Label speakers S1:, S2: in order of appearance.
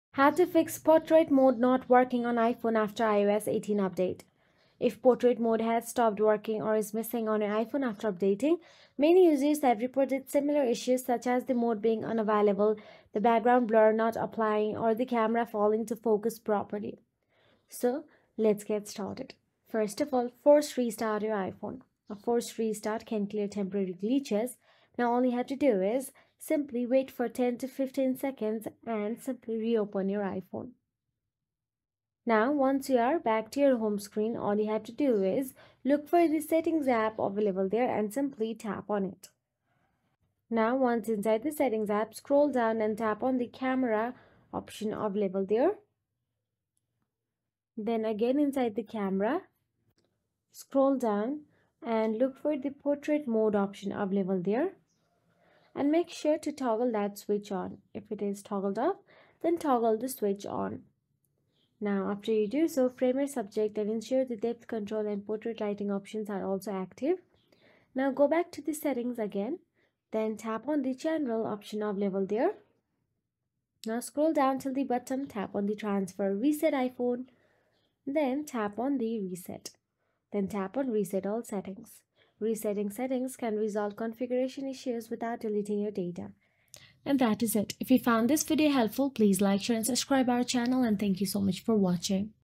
S1: How to fix portrait mode not working on iPhone after iOS 18 update. If portrait mode has stopped working or is missing on your iPhone after updating, many users have reported similar issues such as the mode being unavailable, the background blur not applying, or the camera failing to focus properly. So, let's get started. First of all, force restart your iPhone. A forced restart can clear temporary glitches. Now all you have to do is simply wait for 10 to 15 seconds and simply reopen your iPhone. Now once you are back to your home screen, all you have to do is look for the settings app available there and simply tap on it. Now once inside the settings app, scroll down and tap on the camera option available there. Then again inside the camera, scroll down and look for the portrait mode option available there and make sure to toggle that switch on. If it is toggled off, then toggle the switch on. Now after you do so, frame your subject and ensure the depth control and portrait lighting options are also active. Now go back to the settings again, then tap on the general option available there. Now scroll down till the bottom, tap on the transfer reset iPhone, then tap on the reset. Then tap on reset all settings. Resetting settings can resolve configuration issues without deleting your data. And that is it. If you found this video helpful, please like, share and subscribe our channel, and thank you so much for watching.